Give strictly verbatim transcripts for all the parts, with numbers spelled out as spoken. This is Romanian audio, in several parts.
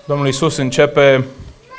Domnul Iisus începe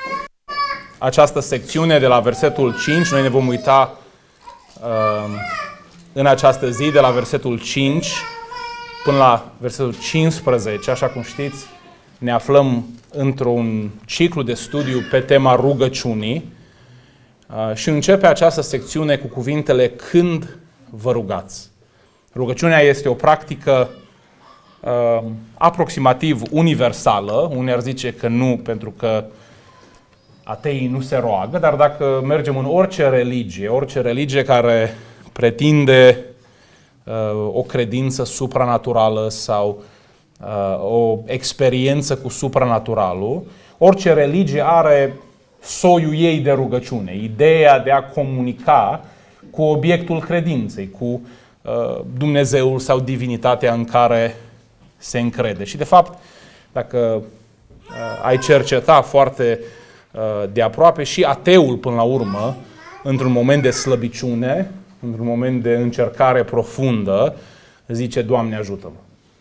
această secțiune de la versetul cinci. Noi ne vom uita uh, în această zi de la versetul cinci până la versetul cincisprezece. Așa cum știți, ne aflăm într-un ciclu de studiu pe tema rugăciunii uh, și începe această secțiune cu cuvintele când vă rugați. Rugăciunea este o practică uh, aproximativ universală. Unii ar zice că nu, pentru că ateii nu se roagă, dar dacă mergem în orice religie, orice religie care pretinde uh, o credință supranaturală sau uh, o experiență cu supranaturalul, orice religie are soiul ei de rugăciune, ideea de a comunica cu obiectul credinței, cu uh, Dumnezeul sau divinitatea în care se încrede. Și de fapt, dacă uh, ai cerceta foarte uh, de aproape, și ateul până la urmă, într-un moment de slăbiciune, într-un moment de încercare profundă, zice: Doamne, ajută-mă.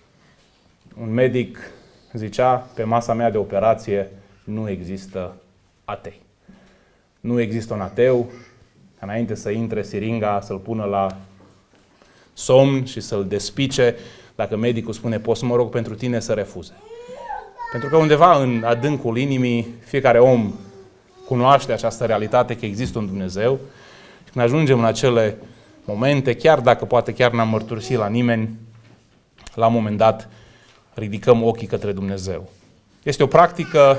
Un medic zicea: pe masa mea de operație nu există atei. Nu există un ateu, înainte să intre siringa, să-l pună la somn și să-l despice, dacă medicul spune: poți să mă rog pentru tine, să refuze. Pentru că undeva în adâncul inimii, fiecare om cunoaște această realitate, că există un Dumnezeu. Și când ajungem în acele momente, chiar dacă poate chiar n-am mărturisit la nimeni, la un moment dat ridicăm ochii către Dumnezeu. Este o practică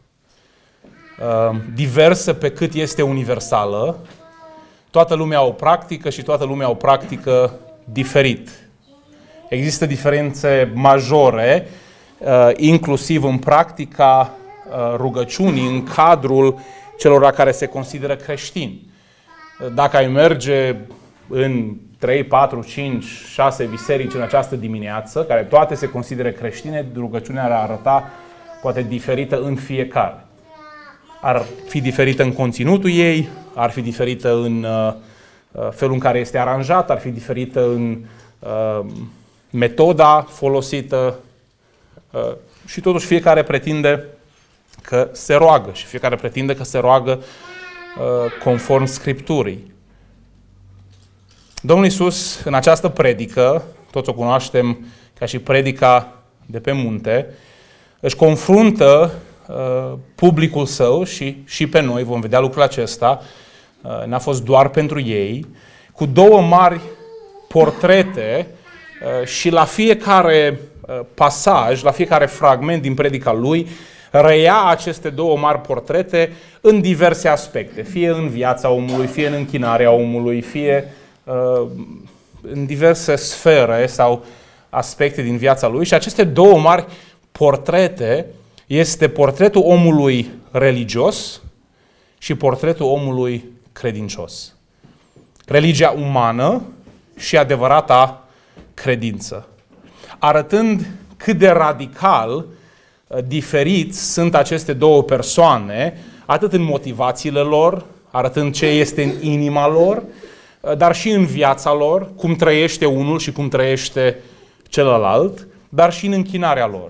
uh, diversă pe cât este universală. Toată lumea o practică și toată lumea o practică diferit. Există diferențe majore, uh, inclusiv în practica uh, rugăciunii, în cadrul celor care se consideră creștini. Dacă ai merge în trei, patru, cinci, șase biserici în această dimineață, care toate se consideră creștine, rugăciunea ar arăta poate diferită în fiecare. Ar fi diferită în conținutul ei, ar fi diferită în uh, felul în care este aranjat, ar fi diferită în uh, metoda folosită uh, și totuși fiecare pretinde că se roagă și fiecare pretinde că se roagă uh, conform Scripturii. Domnul Iisus, în această predică, toți o cunoaștem ca și predica de pe munte, își confruntă uh, publicul său și, și pe noi, vom vedea lucrul acesta, uh, n-a fost doar pentru ei, cu două mari portrete uh, și la fiecare uh, pasaj, la fiecare fragment din predica lui, reia aceste două mari portrete în diverse aspecte, fie în viața omului, fie în închinarea omului, fie uh, în diverse sfere sau aspecte din viața lui. Și aceste două mari portrete este portretul omului religios și portretul omului credincios. Religia umană și adevărata credință. Arătând cât de radical diferiți sunt aceste două persoane, atât în motivațiile lor, arătând ce este în inima lor, dar și în viața lor, cum trăiește unul și cum trăiește celălalt, dar și în închinarea lor.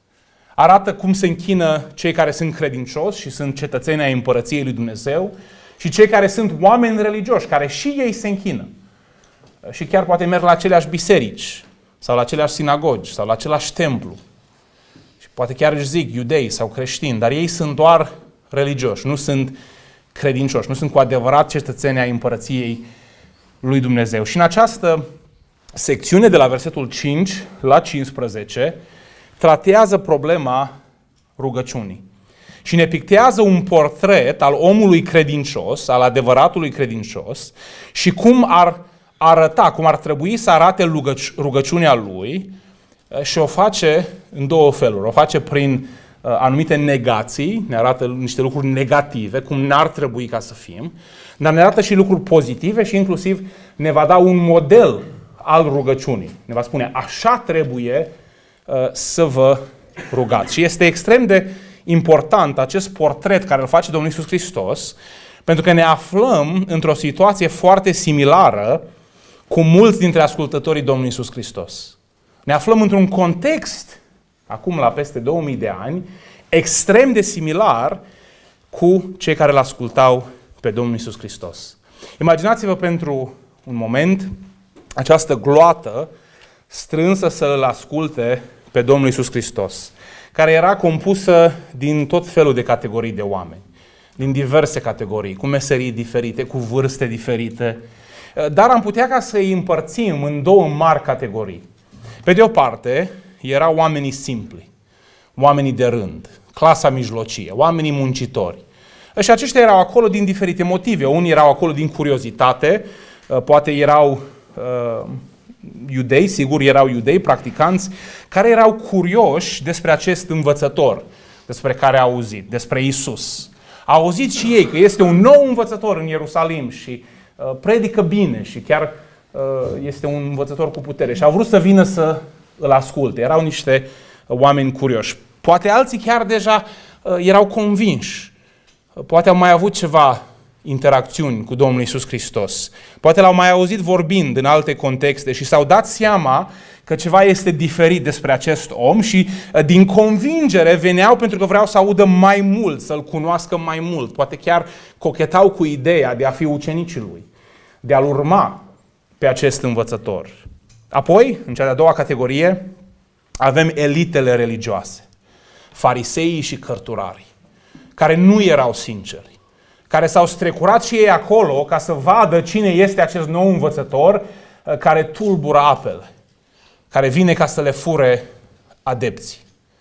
Arată cum se închină cei care sunt credincioși și sunt cetățeni ai Împărăției lui Dumnezeu și cei care sunt oameni religioși, care și ei se închină. Și chiar poate merg la aceleași biserici, sau la aceleași sinagogi, sau la același templu. Și poate chiar își zic iudei sau creștini, dar ei sunt doar religioși, nu sunt credincioși, nu sunt cu adevărat cetățeni ai Împărăției lui Dumnezeu. Și în această secțiune de la versetul cinci la cincisprezece tratează problema rugăciunii. Și ne pictează un portret al omului credincios, al adevăratului credincios și cum ar arăta, cum ar trebui să arate rugăciunea lui, și o face în două feluri. O face prin uh, anumite negații, ne arată niște lucruri negative, cum n-ar trebui ca să fim, dar ne arată și lucruri pozitive și inclusiv ne va da un model al rugăciunii. Ne va spune: așa trebuie uh, să vă rugați. Și este extrem de important acest portret care îl face Domnul Iisus Hristos, pentru că ne aflăm într-o situație foarte similară cu mulți dintre ascultătorii Domnului Iisus Hristos. Ne aflăm într-un context, acum la peste două mii de ani, extrem de similar cu cei care l-ascultau pe Domnul Iisus Hristos. Imaginați-vă pentru un moment această gloată strânsă să îl asculte pe Domnul Iisus Hristos, care era compusă din tot felul de categorii de oameni, din diverse categorii, cu meserii diferite, cu vârste diferite, dar am putea ca să îi împărțim în două mari categorii. Pe de o parte, erau oamenii simpli, oamenii de rând, clasa mijlocie, oamenii muncitori. Și aceștia erau acolo din diferite motive. Unii erau acolo din curiozitate, poate erau uh, iudei, sigur erau iudei, practicanți, care erau curioși despre acest învățător, despre care au auzit, despre Iisus. Au auzit și ei că este un nou învățător în Ierusalim și uh, predică bine și chiar uh, este un învățător cu putere. Și au vrut să vină să îl asculte. Erau niște uh, oameni curioși. Poate alții chiar deja uh, erau convinși. Poate au mai avut ceva interacțiuni cu Domnul Iisus Hristos. Poate l-au mai auzit vorbind în alte contexte și s-au dat seama că ceva este diferit despre acest om și din convingere veneau pentru că vreau să audă mai mult, să-l cunoască mai mult. Poate chiar cochetau cu ideea de a fi ucenicii lui, de a-l urma pe acest învățător. Apoi, în cea de-a doua categorie, avem elitele religioase, fariseii și cărturarii, care nu erau sinceri, care s-au strecurat și ei acolo ca să vadă cine este acest nou învățător care tulbură apele, care vine ca să le fure adepții.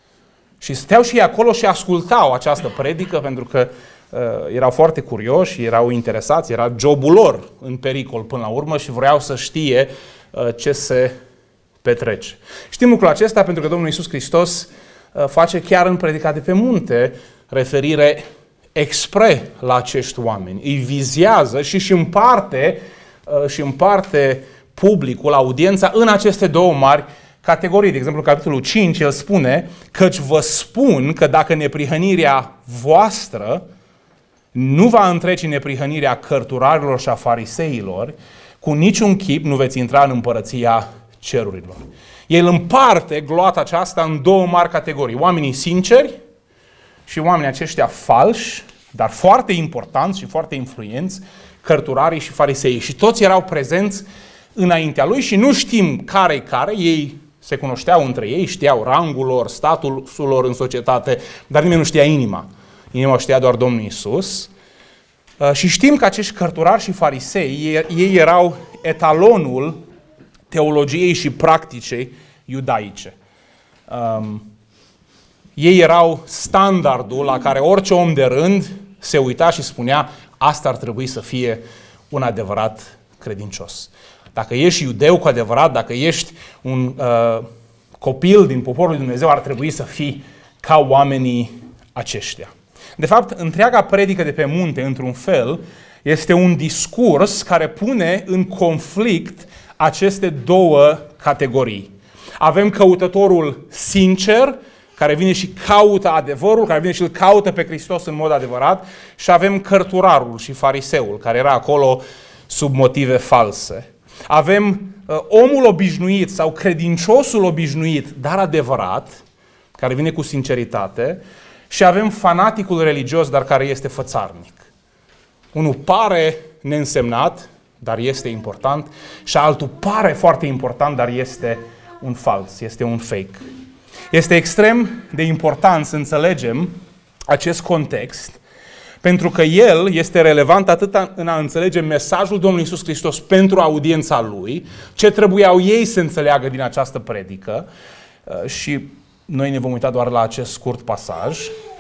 Și stăteau și ei acolo și ascultau această predică pentru că uh, erau foarte curioși, erau interesați, era jobul lor în pericol până la urmă și vreau să știe uh, ce se petrece. Știm lucrul acesta pentru că Domnul Iisus Hristos uh, face chiar în predica de pe munte referire expre la acești oameni. Îi vizează și își împarte, uh, și împarte publicul, audiența, în aceste două mari categorii. De exemplu, în capitolul cinci, el spune: căci vă spun că dacă neprihănirea voastră nu va întrece neprihănirea cărturarilor și a fariseilor, cu niciun chip nu veți intra în împărăția cerurilor. El împarte gloata aceasta în două mari categorii. Oamenii sinceri și oamenii aceștia falși, dar foarte importanți și foarte influenți, cărturarii și fariseii. Și toți erau prezenți înaintea lui și nu știm care-i care, ei se cunoșteau între ei, știau rangul lor, statusul lor în societate, dar nimeni nu știa inima. Inima știa doar Domnul Iisus. Și știm că acești cărturari și farisei, ei erau etalonul teologiei și practicei iudaice. Um, ei erau standardul la care orice om de rând se uita și spunea: asta ar trebui să fie un adevărat credincios. Dacă ești iudeu cu adevărat, dacă ești un uh, copil din poporul lui Dumnezeu, ar trebui să fii ca oamenii aceștia. De fapt, întreaga predică de pe munte, într-un fel, este un discurs care pune în conflict aceste două categorii. Avem căutătorul sincer, care vine și caută adevărul, care vine și îl caută pe Hristos în mod adevărat, și avem cărturarul și fariseul, care era acolo sub motive false. Avem uh, omul obișnuit sau credinciosul obișnuit, dar adevărat, care vine cu sinceritate, și avem fanaticul religios, dar care este fățarnic. Unul pare neînsemnat, dar este important, și altul pare foarte important, dar este un fals, este un fake. Este extrem de important să înțelegem acest context, pentru că el este relevant atât în a înțelege mesajul Domnului Iisus Hristos pentru audiența lui, ce trebuiau ei să înțeleagă din această predică, și noi ne vom uita doar la acest scurt pasaj,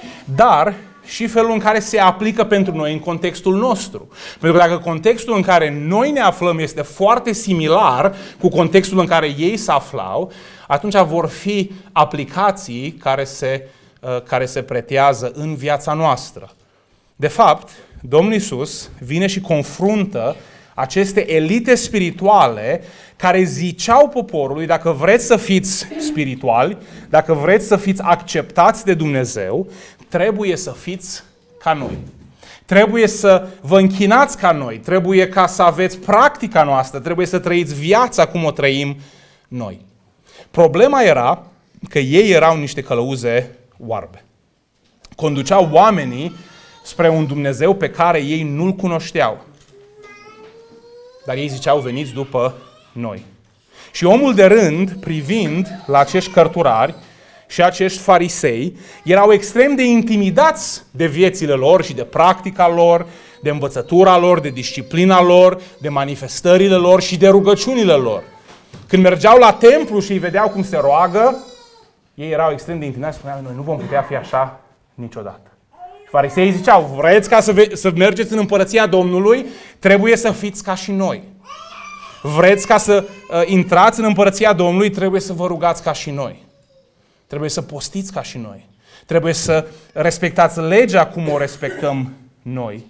dar și felul în care se aplică pentru noi în contextul nostru. Pentru că dacă contextul în care noi ne aflăm este foarte similar cu contextul în care ei se aflau, atunci vor fi aplicații care se, care se pretează în viața noastră. De fapt, Domnul Iisus vine și confruntă aceste elite spirituale care ziceau poporului: dacă vreți să fiți spirituali, dacă vreți să fiți acceptați de Dumnezeu, trebuie să fiți ca noi. Trebuie să vă închinați ca noi, trebuie ca să aveți practica noastră, trebuie să trăiți viața cum o trăim noi. Problema era că ei erau niște călăuze oarbe. conduceau oamenii spre un Dumnezeu pe care ei nu-L cunoșteau. Dar ei ziceau, veniți după noi. Și omul de rând, privind la acești cărturari și acești farisei, erau extrem de intimidați de viețile lor și de practica lor, de învățătura lor, de disciplina lor, de manifestările lor și de rugăciunile lor. Când mergeau la templu și îi vedeau cum se roagă, ei erau extrem de intimidați și spuneau, noi nu vom putea fi așa niciodată. Fariseii ziceau, vreți ca să, ve- să mergeți în împărăția Domnului, trebuie să fiți ca și noi. Vreți ca să uh, intrați în împărăția Domnului, trebuie să vă rugați ca și noi. Trebuie să postiți ca și noi. Trebuie să respectați legea cum o respectăm noi.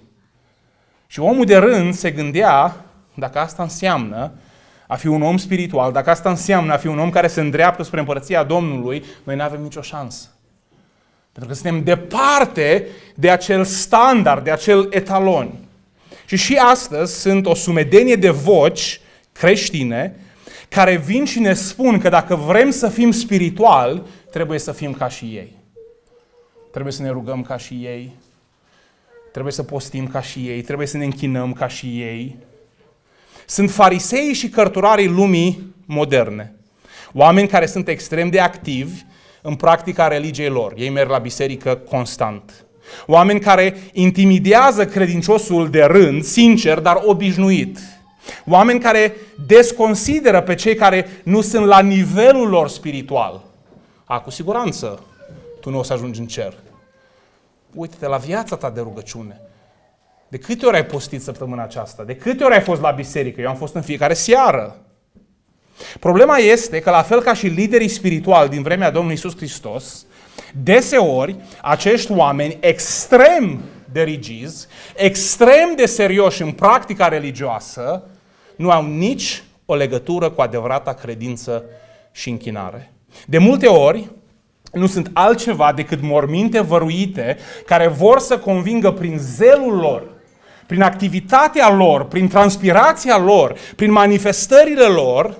Și omul de rând se gândea, dacă asta înseamnă a fi un om spiritual, dacă asta înseamnă a fi un om care se îndreaptă spre împărăția Domnului, noi nu avem nicio șansă. Pentru că suntem departe de acel standard, de acel etalon. Și și astăzi sunt o sumedenie de voci creștine care vin și ne spun că dacă vrem să fim spirituali, trebuie să fim ca și ei. Trebuie să ne rugăm ca și ei. Trebuie să postim ca și ei. Trebuie să ne închinăm ca și ei. Sunt farisei și cărturarii lumii moderne. Oameni care sunt extrem de activi în practica religiei lor. Ei merg la biserică constant. Oameni care intimidează credinciosul de rând, sincer, dar obișnuit. Oameni care desconsideră pe cei care nu sunt la nivelul lor spiritual. A, cu siguranță, tu nu o să ajungi în cer. Uite-te la viața ta de rugăciune. De câte ori ai postit săptămâna aceasta? De câte ori ai fost la biserică? Eu am fost în fiecare seară. Problema este că, la fel ca și liderii spirituali din vremea Domnului Iisus Hristos, deseori acești oameni extrem de rigizi, extrem de serioși în practica religioasă, nu au nici o legătură cu adevărata credință și închinare. De multe ori, nu sunt altceva decât morminte văruite care vor să convingă prin zelul lor, prin activitatea lor, prin transpirația lor, prin manifestările lor,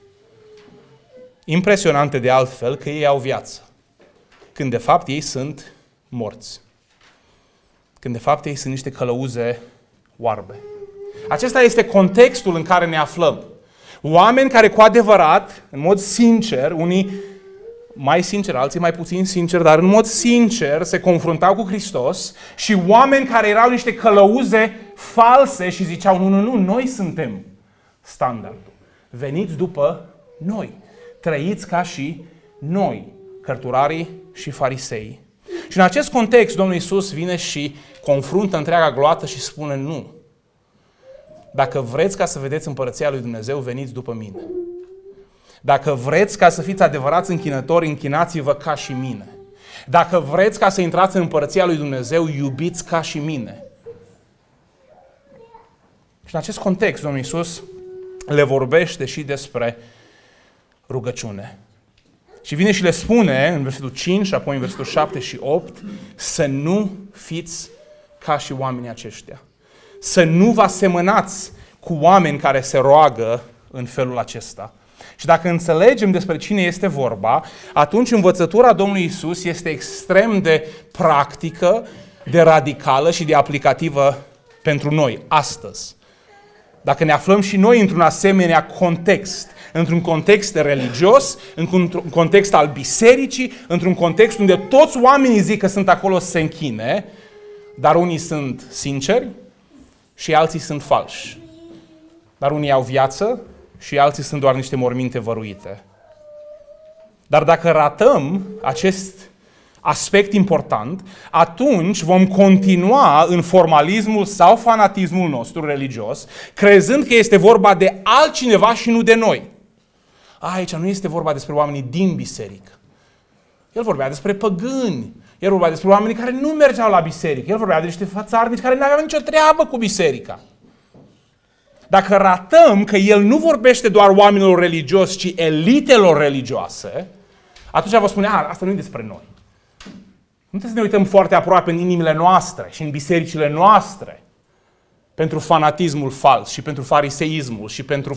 impresionante de altfel, că ei au viață. Când de fapt ei sunt morți. Când de fapt ei sunt niște călăuze oarbe. Acesta este contextul în care ne aflăm. Oameni care cu adevărat, în mod sincer, unii mai sincer, alții mai puțin sincer, dar în mod sincer se confruntau cu Hristos, și oameni care erau niște călăuze false și ziceau, nu, nu, nu, noi suntem standardul. Veniți după noi. Trăiți ca și noi, cărturarii și farisei. Și în acest context, Domnul Iisus vine și confruntă întreaga gloată și spune, nu. Dacă vreți ca să vedeți împărăția lui Dumnezeu, veniți după mine. Dacă vreți ca să fiți adevărați închinători, închinați-vă ca și mine. Dacă vreți ca să intrați în împărăția lui Dumnezeu, iubiți ca și mine. Și în acest context, Domnul Iisus le vorbește și despre rugăciune. Și vine și le spune în versetul cinci și apoi în versetul șapte și opt să nu fiți ca și oamenii aceștia. Să nu vă asemănați cu oameni care se roagă în felul acesta. Și dacă înțelegem despre cine este vorba, atunci învățătura Domnului Iisus este extrem de practică, de radicală și de aplicativă pentru noi, astăzi. Dacă ne aflăm și noi într-un asemenea context, într-un context religios, într-un context al bisericii, într-un context unde toți oamenii zic că sunt acolo să se închine, dar unii sunt sinceri și alții sunt falși. Dar unii au viață și alții sunt doar niște morminte văruite. Dar dacă ratăm acest aspect important, atunci vom continua în formalismul sau fanatismul nostru religios, crezând că este vorba de altcineva și nu de noi. Aici nu este vorba despre oamenii din biserică. El vorbea despre păgâni. El vorbea despre oamenii care nu mergeau la biserică. El vorbea de niște fățarnici care nu aveau nicio treabă cu biserica. Dacă ratăm că el nu vorbește doar oamenilor religioși, ci elitelor religioase, atunci vă spune, a, asta nu e despre noi. Nu trebuie să ne uităm foarte aproape în inimile noastre și în bisericile noastre pentru fanatismul fals și pentru fariseismul și pentru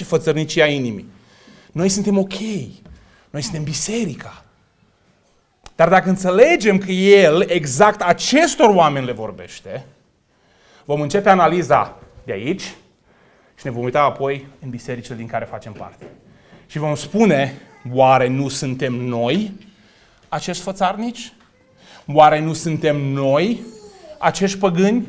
fățărnicia inimii. Noi suntem ok. Noi suntem biserica. Dar dacă înțelegem că El exact acestor oameni le vorbește, vom începe analiza de aici și ne vom uita apoi în bisericile din care facem parte. Și vom spune, oare nu suntem noi acești fățarnici? Oare nu suntem noi acești păgâni?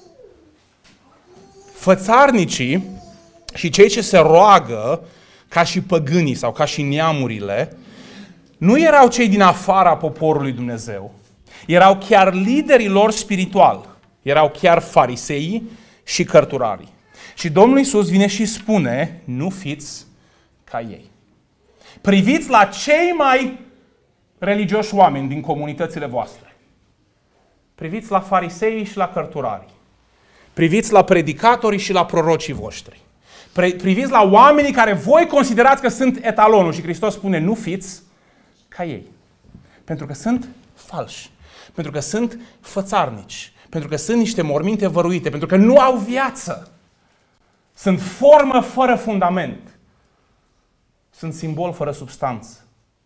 Fățarnicii și cei ce se roagă ca și păgânii sau ca și neamurile, nu erau cei din afara poporului Dumnezeu. Erau chiar liderii lor spirituali. Erau chiar fariseii și cărturarii. Și Domnul Iisus vine și spune, nu fiți ca ei. Priviți la cei mai religioși oameni din comunitățile voastre. Priviți la farisei și la cărturarii. Priviți la predicatorii și la prorocii voștri. Priviți la oamenii care voi considerați că sunt etalonul. Și Hristos spune, nu fiți ca ei. Pentru că sunt falși. Pentru că sunt fățarnici. Pentru că sunt niște morminte văruite. Pentru că nu au viață. Sunt formă fără fundament. Sunt simbol fără substanță.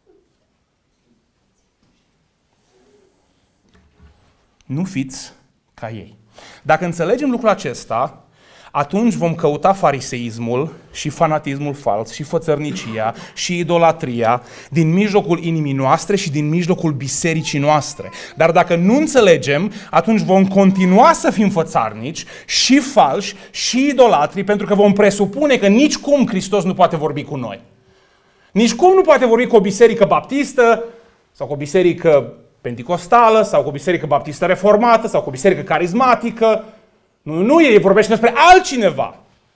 Nu fiți ca ei. Dacă înțelegem lucrul acesta, atunci vom căuta fariseismul și fanatismul fals și fățărnicia și idolatria din mijlocul inimii noastre și din mijlocul bisericii noastre. Dar dacă nu înțelegem, atunci vom continua să fim fățarnici și falși și idolatri, pentru că vom presupune că nici cum Hristos nu poate vorbi cu noi. Nici cum nu poate vorbi cu o biserică baptistă sau cu o biserică penticostală sau cu o biserică baptistă reformată sau cu o biserică carismatică. Nu, nu, el vorbește despre altcineva.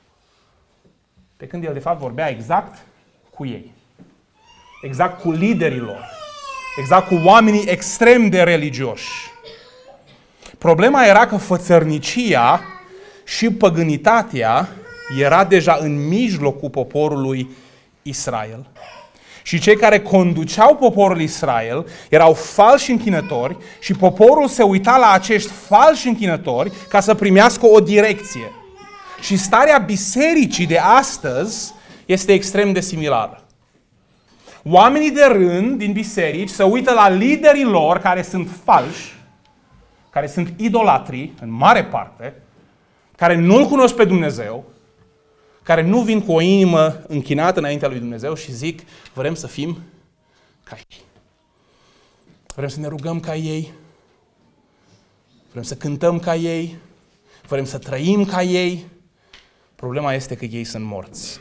Pe când el de fapt vorbea exact cu ei. Exact cu liderii lor. Exact cu oamenii extrem de religioși. Problema era că fățărnicia și păgânitatea era deja în mijlocul poporului Israel. Și cei care conduceau poporul Israel erau falși închinători și poporul se uita la acești falși închinători ca să primească o direcție. Și starea bisericii de astăzi este extrem de similară. Oamenii de rând din biserici se uită la liderii lor care sunt falși, care sunt idolatri în mare parte, care nu-L cunosc pe Dumnezeu, care nu vin cu o inimă închinată înaintea lui Dumnezeu și zic, vrem să fim ca ei. Vrem să ne rugăm ca ei. Vrem să cântăm ca ei. Vrem să trăim ca ei. Problema este că ei sunt morți.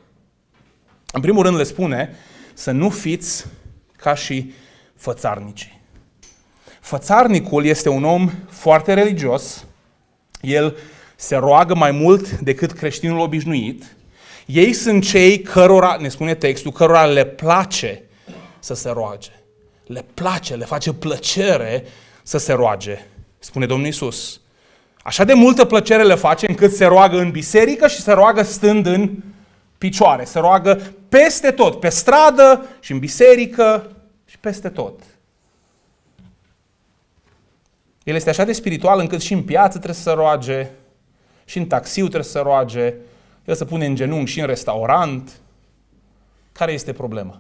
În primul rând le spune să nu fiți ca și fățarnicii. Fățarnicul este un om foarte religios. El se roagă mai mult decât creștinul obișnuit. Ei sunt cei cărora, ne spune textul, cărora le place să se roage. Le place, le face plăcere să se roage, spune Domnul Iisus. Așa de multă plăcere le face încât se roagă în biserică și se roagă stând în picioare. Se roagă peste tot, pe stradă și în biserică și peste tot. El este așa de spiritual încât și în piață trebuie să se roage, și în taxiu trebuie să se roage, el se pune în genunchi și în restaurant. Care este problema?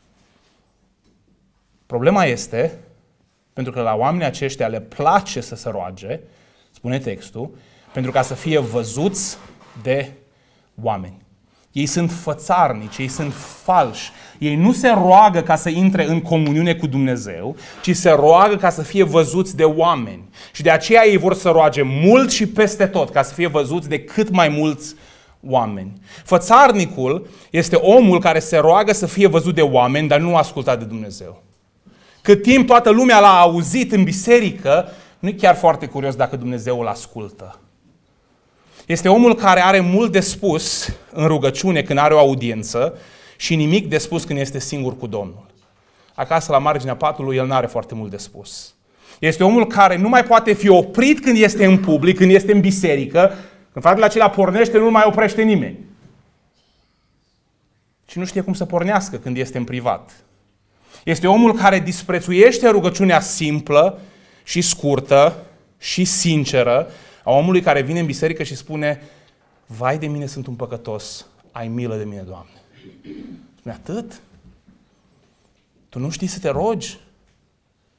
Problema este, pentru că la oamenii aceștia le place să se roage, spune textul, pentru ca să fie văzuți de oameni. Ei sunt fățarnici, ei sunt falși. Ei nu se roagă ca să intre în comuniune cu Dumnezeu, ci se roagă ca să fie văzuți de oameni. Și de aceea ei vor să roage mult și peste tot, ca să fie văzuți de cât mai mulți oameni. Fățarnicul este omul care se roagă să fie văzut de oameni, dar nu asculta de Dumnezeu. Cât timp toată lumea l-a auzit în biserică, nu e chiar foarte curios dacă Dumnezeu îl ascultă. Este omul care are mult de spus în rugăciune când are o audiență și nimic de spus când este singur cu Domnul. Acasă, la marginea patului, el nu are foarte mult de spus. Este omul care nu mai poate fi oprit când este în public, când este în biserică. Când fratele acela pornește, nu mai oprește nimeni. Și nu știe cum să pornească când este în privat. Este omul care disprețuiește rugăciunea simplă și scurtă și sinceră a omului care vine în biserică și spune: vai de mine, sunt un păcătos, ai milă de mine, Doamne. Spune: atât? Tu nu știi să te rogi?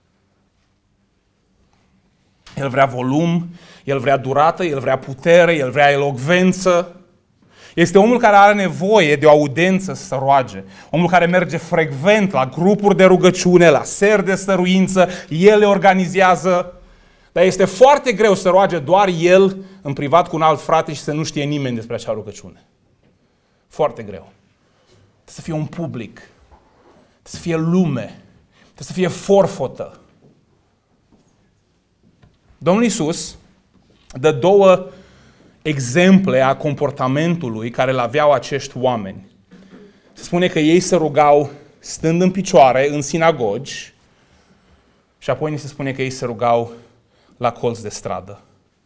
el vrea volum, el vrea durată, el vrea putere, el vrea elocvență. Este omul care are nevoie de o audență să se roage. Omul care merge frecvent la grupuri de rugăciune, la seri de stăruință, el le organizează. Dar este foarte greu să roage doar el în privat cu un alt frate și să nu știe nimeni despre acea rugăciune. Foarte greu. Trebuie să fie un public. Trebuie să fie lume. Trebuie să fie forfotă. Domnul Iisus dă două exemple a comportamentului care îl aveau acești oameni. Se spune că ei se rugau stând în picioare în sinagogi și apoi ni se spune că ei se rugau la colț de stradă.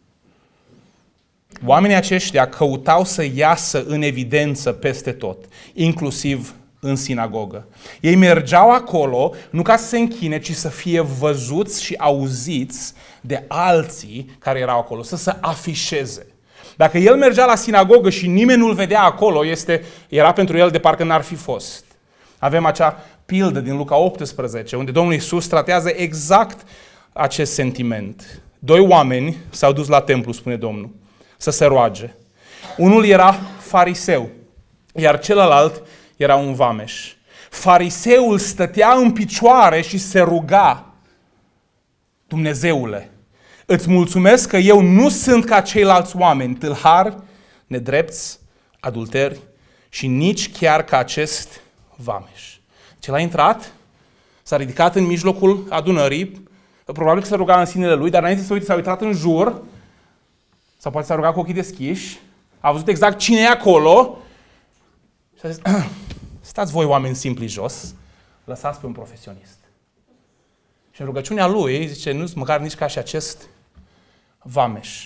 Oamenii aceștia căutau să iasă în evidență peste tot, inclusiv în sinagogă. Ei mergeau acolo nu ca să se închine, ci să fie văzuți și auziți de alții care erau acolo, să se afișeze. Dacă el mergea la sinagogă și nimeni nu-l vedea acolo, este, era pentru el de parcă n-ar fi fost. Avem acea pildă din Luca optsprezece, unde Domnul Iisus tratează exact acest sentiment. Doi oameni s-au dus la templu, spune Domnul, să se roage. Unul era fariseu, iar celălalt era un vameș. Fariseul stătea în picioare și se ruga: Dumnezeule, îți mulțumesc că eu nu sunt ca ceilalți oameni, tâlhari, nedrepți, adulteri și nici chiar ca acest vameș. Cel a intrat, s-a ridicat în mijlocul adunării, probabil că se ruga în sinele lui, dar înainte să uite s-a uitat în jur, sau poate s-a rugat cu ochii deschiși, a văzut exact cine e acolo și a zis: stați voi oameni simpli jos, lăsați pe un profesionist. Și în rugăciunea lui zice: nu sunt măcar nici ca și acest vameș.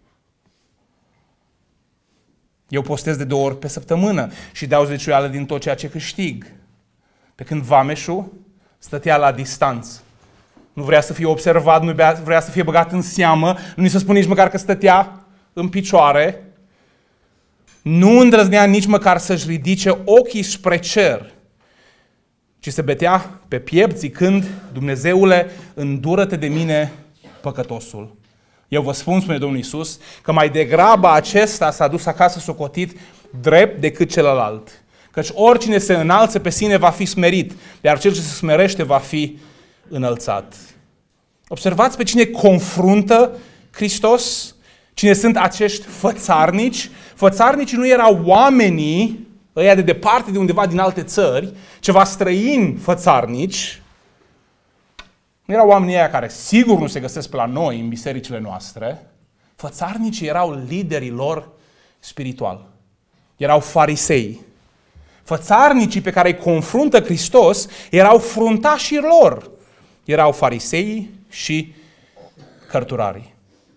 Eu postez de două ori pe săptămână și dau zeciuială din tot ceea ce câștig. Pe când vameșul stătea la distanță. Nu vrea să fie observat, nu vrea să fie băgat în seamă, nu-i se spune nici măcar că stătea în picioare. Nu îndrăznea nici măcar să-și ridice ochii spre cer, ci se betea pe piept zicând: Dumnezeule, îndură-te de mine, păcătosul. Eu vă spun, spune Domnul Iisus, că mai degrabă acesta s-a dus acasă socotit drept decât celălalt. Căci oricine se înalță pe sine va fi smerit, iar cel ce se smerește va fi înălțat. Observați pe cine confruntă Hristos, cine sunt acești fățarnici. Fățarnicii nu erau oamenii ăia de departe, de undeva din alte țări, ceva străini fățarnici. Nu erau oamenii ăia care sigur nu se găsesc pe la noi în bisericile noastre. Fățarnicii erau liderii lor spiritual. Erau farisei. Fățarnicii pe care îi confruntă Hristos erau fruntașii lor. Erau farisei și cărturarii.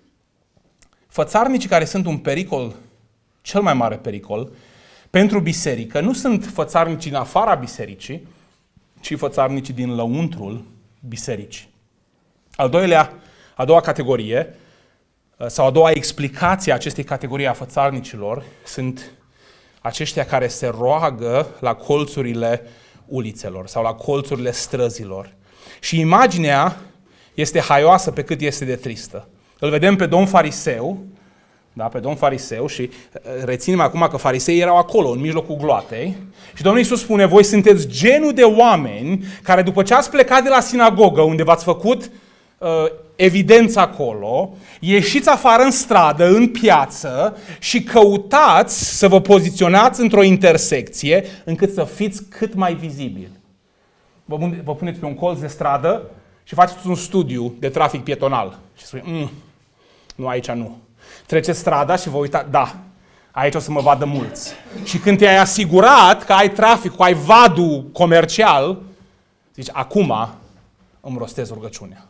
Fățarnicii care sunt un pericol, cel mai mare pericol, pentru biserică, nu sunt fățarnicii din afara bisericii, ci fățarnicii din lăuntrul bisericii. Al doilea, a doua categorie, sau a doua explicație a acestei categorii a fățarnicilor, sunt aceștia care se roagă la colțurile ulițelor sau la colțurile străzilor. Și imaginea este haioasă pe cât este de tristă. Îl vedem pe domn fariseu, da, pe domn fariseu și reținem acum că fariseii erau acolo, în mijlocul gloatei. Și Domnul Iisus spune: voi sunteți genul de oameni care după ce ați plecat de la sinagogă, unde v-ați făcut uh, evidență acolo, ieșiți afară în stradă, în piață și căutați să vă poziționați într-o intersecție încât să fiți cât mai vizibili. Vă, vă puneți pe un colț de stradă și faceți un studiu de trafic pietonal. Și spuneți: mm, nu, aici nu. Treceți strada și vă uitați: da, aici o să mă vadă mulți. Și când te-ai asigurat că ai trafic, că ai vadul comercial, zici: acum îmi rostez rugăciunea.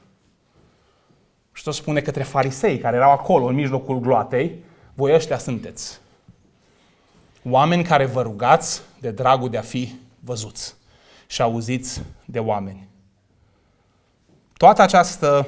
Și tot spune către farisei care erau acolo, în mijlocul gloatei: voi ăștia sunteți. Oameni care vă rugați de dragul de a fi văzuți și auziți de oameni. Toată această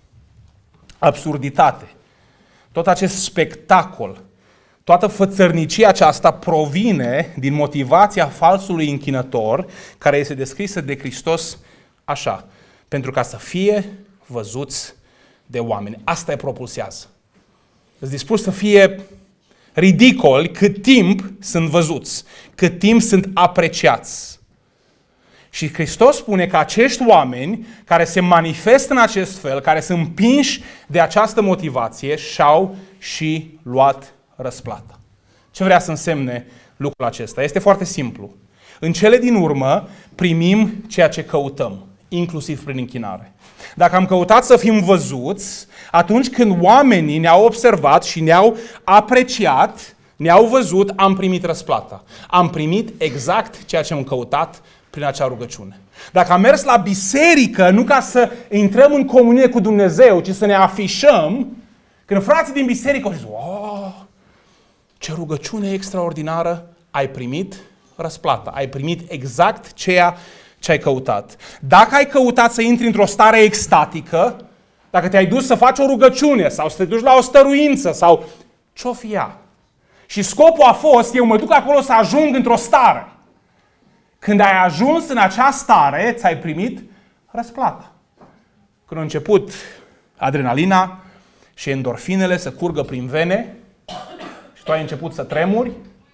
absurditate, tot acest spectacol, toată fățărnicia aceasta provine din motivația falsului închinător, care este descrisă de Hristos așa: pentru ca să fie văzuți de oameni. Asta îi propulsează. Sunt dispus să fie ridicoli cât timp sunt văzuți, cât timp sunt apreciați. Și Hristos spune că acești oameni care se manifestă în acest fel, care sunt împinși de această motivație, și-au și luat răsplata. Ce vrea să însemne lucrul acesta? Este foarte simplu. În cele din urmă primim ceea ce căutăm, inclusiv prin închinare. Dacă am căutat să fim văzuți, atunci când oamenii ne-au observat și ne-au apreciat, ne-au văzut, am primit răsplata. Am primit exact ceea ce am căutat prin acea rugăciune. Dacă am mers la biserică, nu ca să intrăm în comunie cu Dumnezeu, ci să ne afișăm, când frații din biserică au zis, oh, ce rugăciune extraordinară, ai primit răsplata. Ai primit exact ceea ce ai căutat. Dacă ai căutat să intri într-o stare extatică, dacă te-ai dus să faci o rugăciune sau să te duci la o stăruință sau ce-o fi ea, și scopul a fost, eu mă duc acolo să ajung într-o stare. Când ai ajuns în acea stare, ți-ai primit răsplata. Când a început adrenalina și endorfinele să curgă prin vene și tu ai început să tremuri,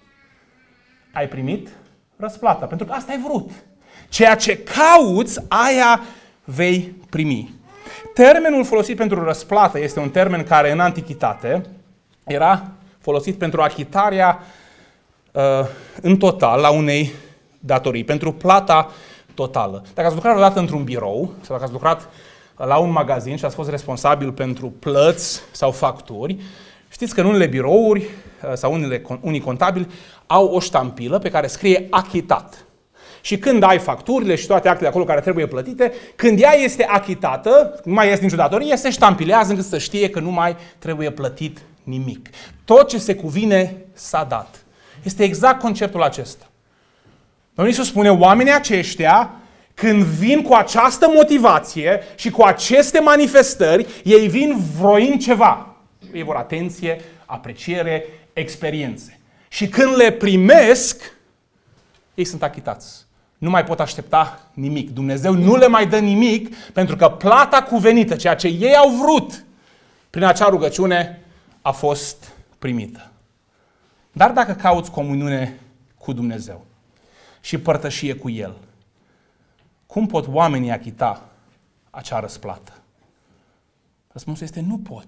ai primit răsplata. Pentru că asta ai vrut. Ceea ce cauți, aia vei primi. Termenul folosit pentru răsplată este un termen care în antichitate era folosit pentru achitarea uh, în total la unei datorii, pentru plata totală. Dacă ați lucrat odată într-un birou sau dacă ați lucrat la un magazin și ați fost responsabil pentru plăți sau facturi, știți că în unele birouri sau unele, unii contabili au o ștampilă pe care scrie achitat. Și când ai facturile și toate actele acolo care trebuie plătite, când ea este achitată, nu mai este nicio datorie, se ștampilează încât să știe că nu mai trebuie plătit nimic. Tot ce se cuvine s-a dat. Este exact conceptul acesta. Domnul Iisus spune, oamenii aceștia, când vin cu această motivație și cu aceste manifestări, ei vin vroind ceva. Ei vor atenție, apreciere, experiențe. Și când le primesc, ei sunt achitați. Nu mai pot aștepta nimic. Dumnezeu nu le mai dă nimic pentru că plata cuvenită, ceea ce ei au vrut prin acea rugăciune, a fost primită. Dar dacă cauți comuniune cu Dumnezeu și părtășie cu El, cum pot oamenii achita acea răsplată? Răspunsul este nu pot.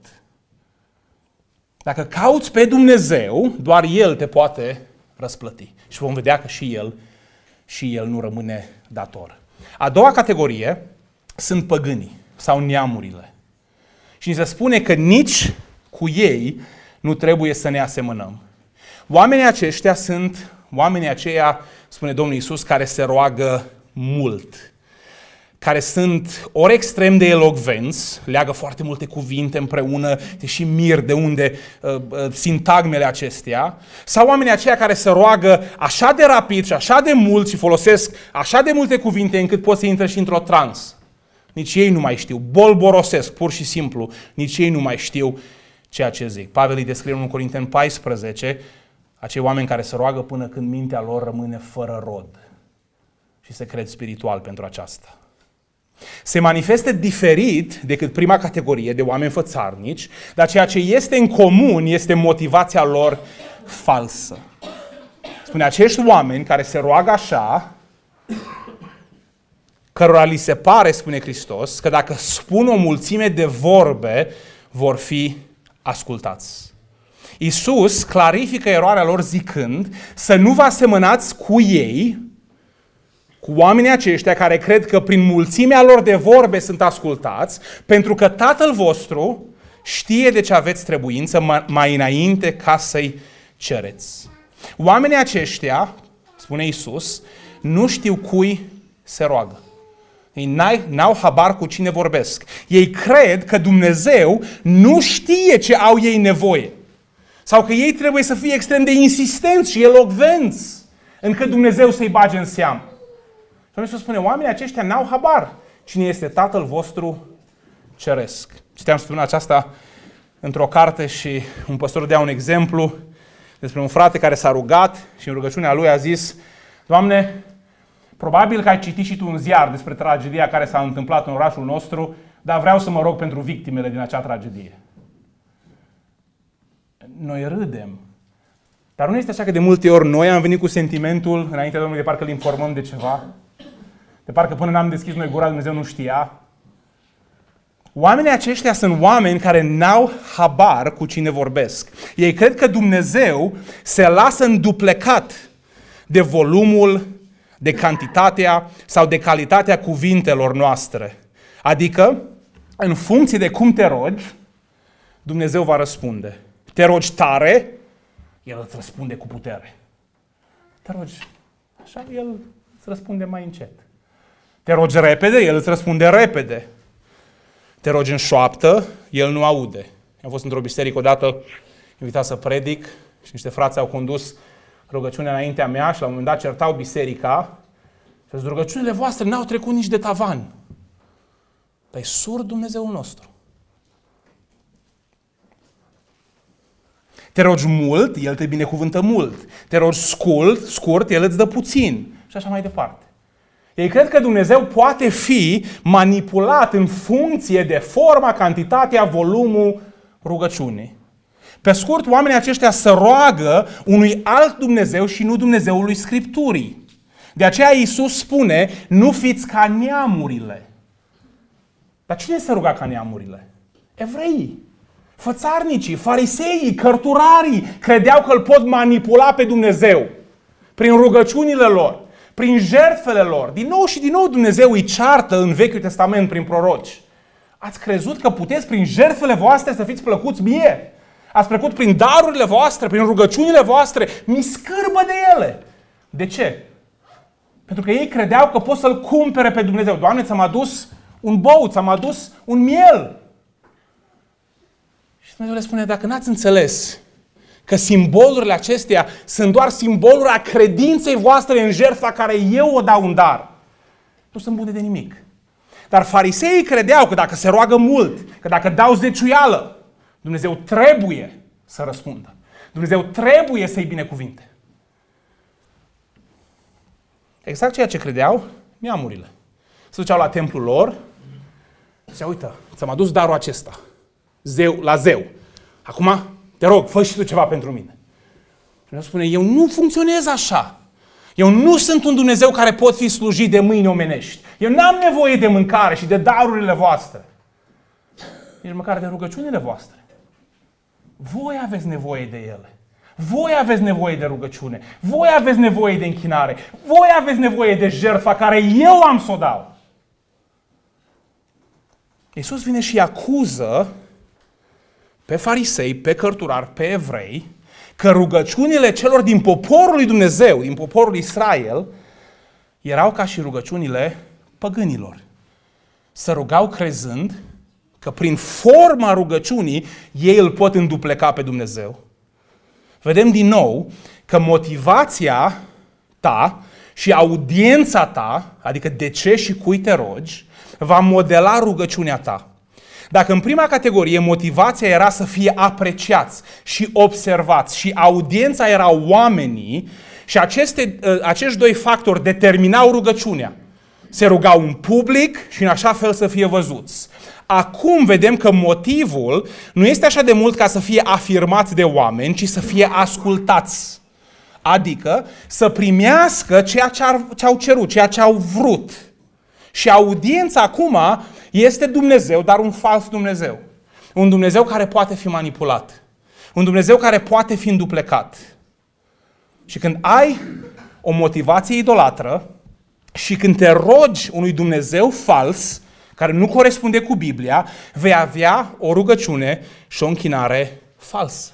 Dacă cauți pe Dumnezeu, doar El te poate răsplăti. Și vom vedea că și El, și El nu rămâne dator. A doua categorie sunt păgânii sau neamurile. Și ni se spune că nici cu ei nu trebuie să ne asemănăm. Oamenii aceștia sunt oamenii aceia, spune Domnul Iisus, care se roagă mult, care sunt ori extrem de elocvenți, leagă foarte multe cuvinte împreună, te și mir de unde uh, uh, sintagmele acestea, sau oamenii aceia care se roagă așa de rapid și așa de mult și folosesc așa de multe cuvinte încât poți să intre și într-o trans. Nici ei nu mai știu, bolborosesc, pur și simplu, nici ei nu mai știu ceea ce zic. Pavel îi descrie în unu Corinteni paisprezece, acei oameni care se roagă până când mintea lor rămâne fără rod și se cred spiritual pentru aceasta. Se manifestă diferit decât prima categorie de oameni fățarnici, dar ceea ce este în comun este motivația lor falsă. Spune, acești oameni care se roagă așa, cărora li se pare, spune Hristos, că dacă spun o mulțime de vorbe, vor fi ascultați. Iisus clarifică eroarea lor zicând să nu vă asemănați cu ei, cu oamenii aceștia care cred că prin mulțimea lor de vorbe sunt ascultați, pentru că Tatăl vostru știe de ce aveți trebuință mai înainte ca să-i cereți. Oamenii aceștia, spune Iisus, nu știu cui se roagă. Ei n-au habar cu cine vorbesc. Ei cred că Dumnezeu nu știe ce au ei nevoie. Sau că ei trebuie să fie extrem de insistenți și elocvenți încât Dumnezeu să-i bage în seamă. Și Dumnezeu spune, oamenii aceștia n-au habar cine este Tatăl vostru ceresc. Citeam săptămâna aceasta într-o carte și un păstor dea un exemplu despre un frate care s-a rugat și în rugăciunea lui a zis, Doamne, probabil că ai citit și tu un ziar despre tragedia care s-a întâmplat în orașul nostru, dar vreau să mă rog pentru victimele din acea tragedie. Noi râdem. Dar nu este așa că de multe ori noi am venit cu sentimentul înaintea Domnului de parcă îl informăm de ceva? De parcă până n-am deschis noi gura, Dumnezeu nu știa? Oamenii aceștia sunt oameni care n-au habar cu cine vorbesc. Ei cred că Dumnezeu se lasă înduplecat de volumul, de cantitatea sau de calitatea cuvintelor noastre. Adică, în funcție de cum te rogi, Dumnezeu va răspunde. Te rogi tare, El îți răspunde cu putere. Te rogi așa, El îți răspunde mai încet. Te rogi repede, El îți răspunde repede. Te rogi în șoaptă, El nu aude. Am fost într-o biserică odată, invitat să predic și niște frați au condus rugăciunea înaintea mea și la un moment dat certau biserica și zis, rugăciunile voastre n-au trecut nici de tavan. Păi surd Dumnezeul nostru. Te rogi mult, El te binecuvântă mult. Te rogi scurt, scurt, El îți dă puțin. Și așa mai departe. Ei cred că Dumnezeu poate fi manipulat în funcție de forma, cantitatea, volumul rugăciunii. Pe scurt, oamenii aceștia se roagă unui alt Dumnezeu și nu Dumnezeului Scripturii. De aceea Iisus spune, nu fiți ca neamurile. Dar cine se ruga ca neamurile? Evreii, fățarnicii, fariseii, cărturarii credeau că îl pot manipula pe Dumnezeu prin rugăciunile lor, prin jertfele lor. Din nou și din nou Dumnezeu îi ceartă în Vechiul Testament prin proroci. Ați crezut că puteți prin jertfele voastre să fiți plăcuți mie? Ați trecut prin darurile voastre, prin rugăciunile voastre, mi scârbă de ele. De ce? Pentru că ei credeau că pot să-L cumpere pe Dumnezeu. Doamne, ți-am adus un bou, ți-am adus un miel. Și Dumnezeu le spune, dacă n-ați înțeles că simbolurile acestea sunt doar simboluri a credinței voastre în jertfa care eu o dau în dar, nu sunt bune de nimic. Dar fariseii credeau că dacă se roagă mult, că dacă dau zeciuială, Dumnezeu trebuie să răspundă. Dumnezeu trebuie să-i binecuvinte. Exact ceea ce credeau neamurile. Se duceau la templul lor și zicea, uite, ți-am adus darul acesta, zeu, la zeu. Acum, te rog, fă și tu ceva pentru mine. Și Dumnezeu spune, eu nu funcționez așa. Eu nu sunt un Dumnezeu care pot fi slujit de mâini omenești. Eu n-am nevoie de mâncare și de darurile voastre. Nici măcar de rugăciunile voastre. Voi aveți nevoie de ele. Voi aveți nevoie de rugăciune. Voi aveți nevoie de închinare. Voi aveți nevoie de jertfa care eu am să o dau. Iisus vine și acuză pe farisei, pe cărturari, pe evrei, că rugăciunile celor din poporul lui Dumnezeu, din poporul Israel, erau ca și rugăciunile păgânilor. Se rugau crezând că prin forma rugăciunii ei îl pot îndupleca pe Dumnezeu. Vedem din nou că motivația ta și audiența ta, adică de ce și cui te rogi, va modela rugăciunea ta. Dacă în prima categorie motivația era să fie apreciați și observați și audiența era oamenii și aceste, acești doi factori determinau rugăciunea. Se rugau în public și în așa fel să fie văzuți. Acum vedem că motivul nu este așa de mult ca să fie afirmați de oameni, ci să fie ascultați. Adică să primească ceea ce au cerut, ceea ce au vrut. Și audiența acum este Dumnezeu, dar un fals Dumnezeu. Un Dumnezeu care poate fi manipulat. Un Dumnezeu care poate fi înduplecat. Și când ai o motivație idolatră și când te rogi unui Dumnezeu fals, care nu corespunde cu Biblia, vei avea o rugăciune și o închinare falsă.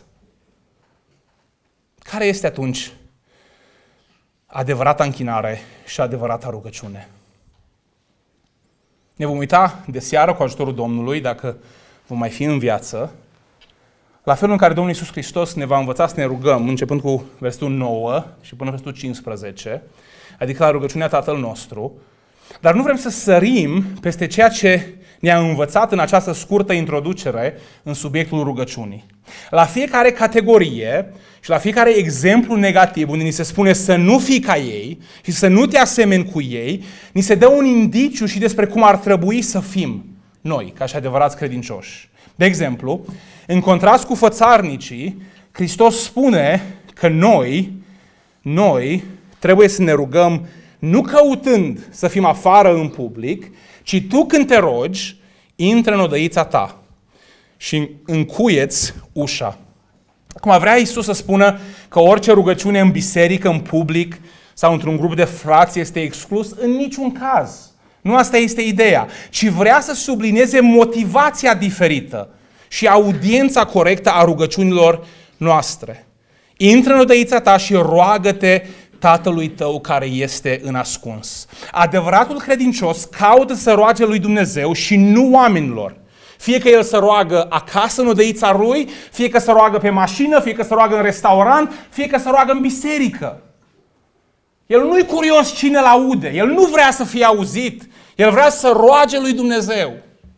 Care este atunci adevărata închinare și adevărata rugăciune? Ne vom uita de seară cu ajutorul Domnului, dacă vom mai fi în viață, la felul în care Domnul Iisus Hristos ne va învăța să ne rugăm, începând cu versetul nouă și până versetul cincisprezece, adică la rugăciunea Tatăl nostru, dar nu vrem să sărim peste ceea ce ne-a învățat în această scurtă introducere în subiectul rugăciunii. La fiecare categorie și la fiecare exemplu negativ unde ni se spune să nu fii ca ei și să nu te asemeni cu ei, ni se dă un indiciu și despre cum ar trebui să fim noi, ca și adevărați credincioși. De exemplu, în contrast cu fățarnicii, Hristos spune că noi, noi trebuie să ne rugăm nu căutând să fim afară în public, ci tu când te rogi, intră în odăița ta și încuieți ușa. Acum vrea Iisus să spună că orice rugăciune în biserică, în public sau într-un grup de frați este exclus? În niciun caz. Nu asta este ideea, ci vrea să sublinieze motivația diferită și audiența corectă a rugăciunilor noastre. Intră în odăița ta și roagă-te Tatălui tău care este în ascuns. Adevăratul credincios caută să roage lui Dumnezeu și nu oamenilor. Fie că el să roagă acasă în odăița lui, fie că să roagă pe mașină, fie că să roagă în restaurant, fie că să roagă în biserică. El nu-i curios cine l-aude, el nu vrea să fie auzit, el vrea să roage lui Dumnezeu.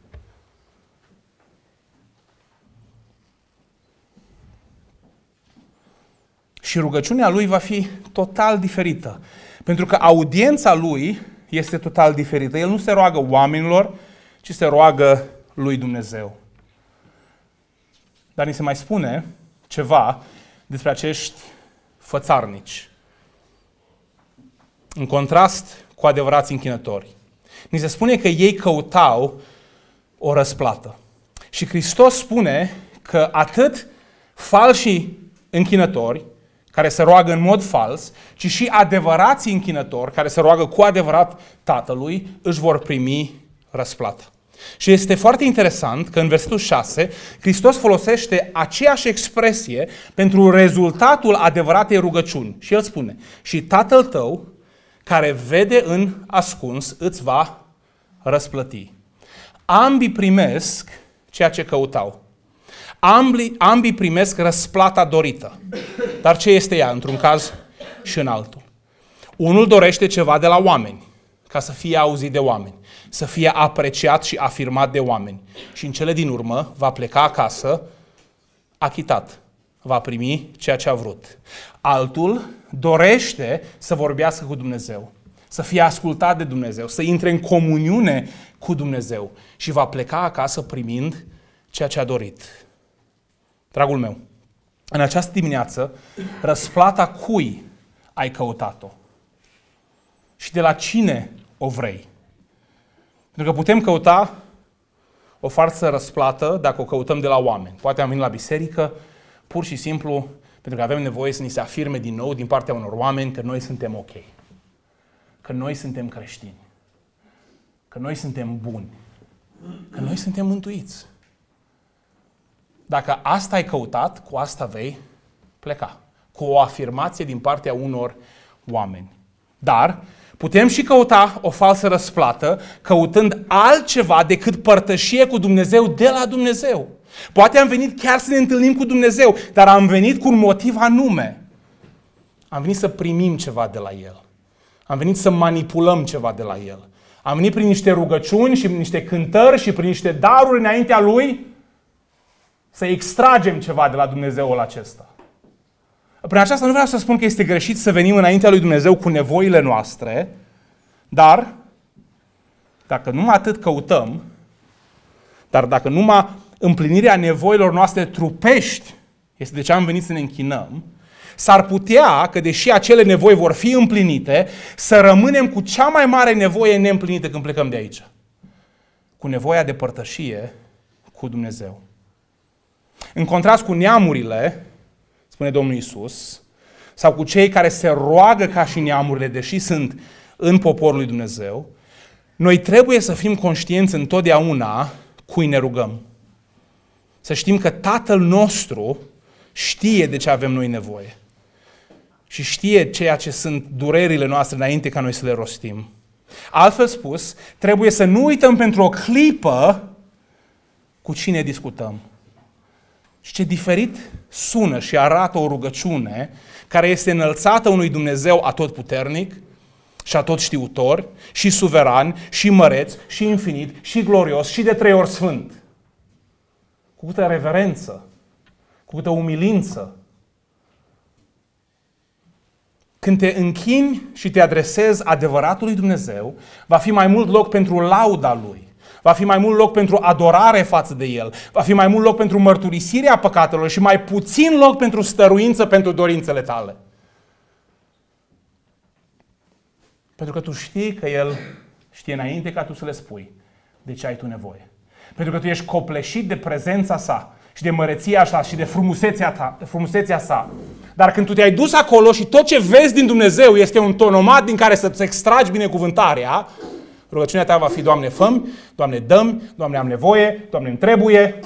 Și rugăciunea lui va fi total diferită, pentru că audiența lui este total diferită. El nu se roagă oamenilor, ci se roagă lui Dumnezeu. Dar ni se mai spune ceva despre acești fățarnici. În contrast cu adevărați închinători. Ni se spune că ei căutau o răsplată. Și Hristos spune că atât falșii închinători, care se roagă în mod fals, ci și adevărații închinători, care se roagă cu adevărat Tatălui, își vor primi răsplata. Și este foarte interesant că în versetul șase, Hristos folosește aceeași expresie pentru rezultatul adevăratei rugăciuni. Și El spune, și Tatăl tău, care vede în ascuns, îți va răsplăti. Ambii primesc ceea ce căutau. Ambii, ambii primesc răsplata dorită. Dar ce este ea într-un caz și în altul? Unul dorește ceva de la oameni, ca să fie auzit de oameni, să fie apreciat și afirmat de oameni. Și în cele din urmă va pleca acasă achitat. Va primi ceea ce a vrut. Altul dorește să vorbească cu Dumnezeu, să fie ascultat de Dumnezeu, să intre în comuniune cu Dumnezeu și va pleca acasă primind ceea ce a dorit. Dragul meu, în această dimineață, răsplata cui ai căutat-o? Și de la cine o vrei? Pentru că putem căuta o falsă răsplată dacă o căutăm de la oameni. Poate am venit la biserică pur și simplu pentru că avem nevoie să ni se afirme din nou din partea unor oameni că noi suntem ok. Că noi suntem creștini. Că noi suntem buni. Că noi suntem mântuiți. Dacă asta ai căutat, cu asta vei pleca. Cu o afirmație din partea unor oameni. Dar putem și căuta o falsă răsplată căutând altceva decât părtășie cu Dumnezeu de la Dumnezeu. Poate am venit chiar să ne întâlnim cu Dumnezeu, dar am venit cu un motiv anume. Am venit să primim ceva de la El. Am venit să manipulăm ceva de la El. Am venit prin niște rugăciuni și prin niște cântări și prin niște daruri înaintea Lui să extragem ceva de la Dumnezeul acesta. Prin aceasta nu vreau să spun că este greșit să venim înaintea lui Dumnezeu cu nevoile noastre, dar dacă numai atât căutăm, dar dacă numai împlinirea nevoilor noastre trupești este de ce am venit să ne închinăm, s-ar putea că deși acele nevoi vor fi împlinite, să rămânem cu cea mai mare nevoie neîmplinită când plecăm de aici. Cu nevoia de părtășie cu Dumnezeu. În contrast cu neamurile, spune Domnul Iisus, sau cu cei care se roagă ca și neamurile, deși sunt în poporul lui Dumnezeu, noi trebuie să fim conștienți întotdeauna cui ne rugăm. Să știm că Tatăl nostru știe de ce avem noi nevoie. Și știe ceea ce sunt durerile noastre înainte ca noi să le rostim. Altfel spus, trebuie să nu uităm pentru o clipă cu cine discutăm. Și ce diferit sună și arată o rugăciune care este înălțată unui Dumnezeu atotputernic și atotștiutor și suveran și măreț și infinit și glorios și de trei ori sfânt. Cu câtă reverență, cu câtă umilință. Când te închini și te adresezi adevăratului Dumnezeu, va fi mai mult loc pentru lauda Lui. Va fi mai mult loc pentru adorare față de El. Va fi mai mult loc pentru mărturisirea păcatelor și mai puțin loc pentru stăruință, pentru dorințele tale. Pentru că tu știi că El știe înainte ca tu să le spui de ce ai tu nevoie. Pentru că tu ești copleșit de prezența sa și de măreția sa și de frumusețea, ta, frumusețea sa. Dar când tu te-ai dus acolo și tot ce vezi din Dumnezeu este un tonomat din care să-ți extragi binecuvântarea, rugăciunea ta va fi: Doamne, fă-mi, Doamne, dă-mi, Doamne, am nevoie, Doamne, îmi trebuie.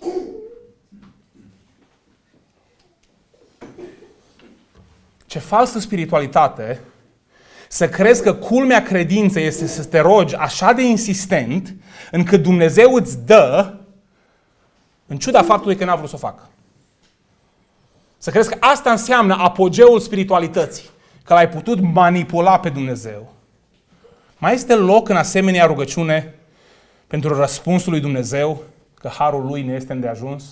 Ce falsă spiritualitate să crezi că culmea credinței este să te rogi așa de insistent încât Dumnezeu îți dă, în ciuda faptului că n-a vrut să o facă. Să crezi că asta înseamnă apogeul spiritualității, că l-ai putut manipula pe Dumnezeu. Mai este loc în asemenea rugăciune pentru răspunsul lui Dumnezeu, că harul lui ne este îndeajuns?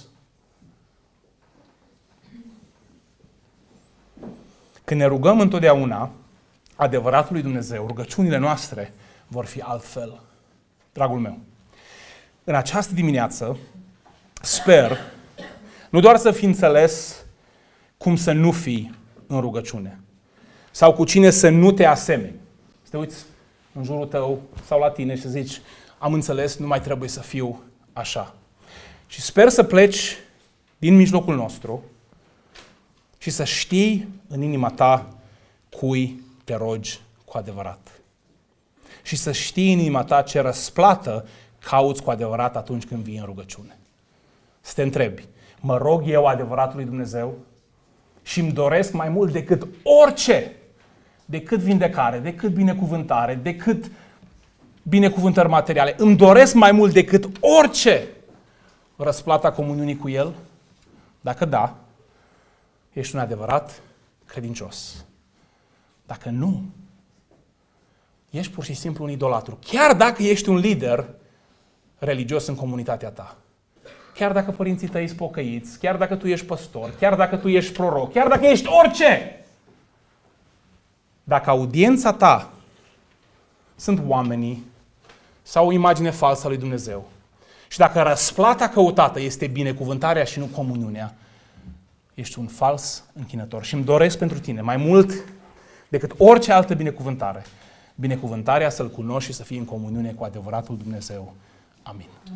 Când ne rugăm întotdeauna adevăratul lui Dumnezeu, rugăciunile noastre vor fi altfel. Dragul meu, în această dimineață sper nu doar să fi înțeles cum să nu fii în rugăciune sau cu cine să nu te asemeni. Să te uiți în jurul tău sau la tine și să zici: am înțeles, nu mai trebuie să fiu așa. Și sper să pleci din mijlocul nostru și să știi în inima ta cui te rogi cu adevărat. Și să știi în inima ta ce răsplată cauți cu adevărat atunci când vii în rugăciune. Să te întrebi: mă rog eu adevăratul lui Dumnezeu și îmi doresc mai mult decât orice, decât vindecare, decât binecuvântare, decât binecuvântări materiale. Îmi doresc mai mult decât orice răsplata comuniunii cu El? Dacă da, ești un adevărat credincios. Dacă nu, ești pur și simplu un idolatru. Chiar dacă ești un lider religios în comunitatea ta. Chiar dacă părinții tăi sunt pocăiți, chiar dacă tu ești păstor, chiar dacă tu ești proroc, chiar dacă ești orice. Dacă audiența ta sunt oamenii sau o imagine falsă a lui Dumnezeu și dacă răsplata căutată este binecuvântarea și nu comuniunea, ești un fals închinător. Și îmi doresc pentru tine mai mult decât orice altă binecuvântare, binecuvântarea să-L cunoști și să fii în comuniune cu adevăratul Dumnezeu. Amin.